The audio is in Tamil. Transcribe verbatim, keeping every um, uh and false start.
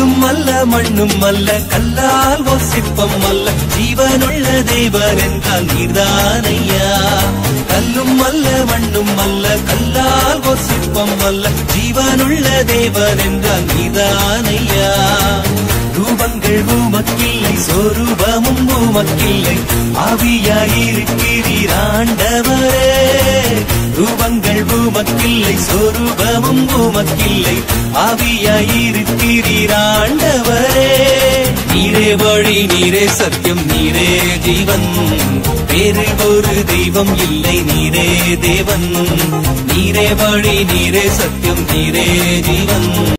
கல்லும் அல்ல மண்ணும் அல்ல கல்லால் ஓர் சிற்பம் அல்ல ஜீவனுள்ள தேவன் என்றால் நீர்தானையா. கல்லும் அல்ல மண்ணும் அல்ல கல்லால் ஓர் சிற்பம் அல்ல ஜீவனுள்ள தேவன் என்றால் நீர்தானையா. ரூபங்கள் உமக்கில்லை சொரூபமும் உமக்கில்லை ஆவியாயிருக்கிறீர் ஆண்டவரே. ரூபங்கள் உமக்கில்லை சொரூபமும் உமக்கில்லை ஆவியாயிருக்கிறீர் ஆண்டவரே. நீரே வழி நீரே சத்தியம் நீரே ஜீவன் வேறு ஒரு தெய்வம் இல்லை நீரே தேவன். நீரே வழி நீரே சத்தியம் நீரே ஜீவன்.